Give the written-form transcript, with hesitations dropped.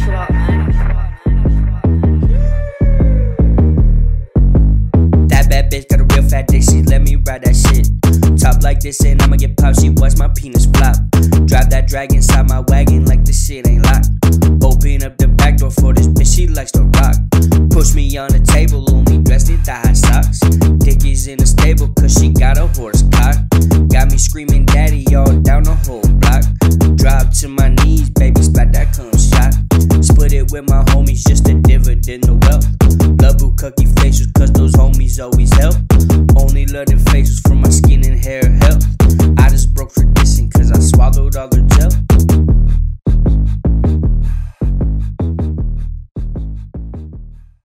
what, man. That bad bitch got a real fat dick, she let me ride that shit. Top like this and I'ma get popped, she watch my penis flop. Drive that drag inside my wagon like this shit ain't locked. Open up the back door for this bitch, she likes to rock. Push me on the table, on me dressed in thigh high socks.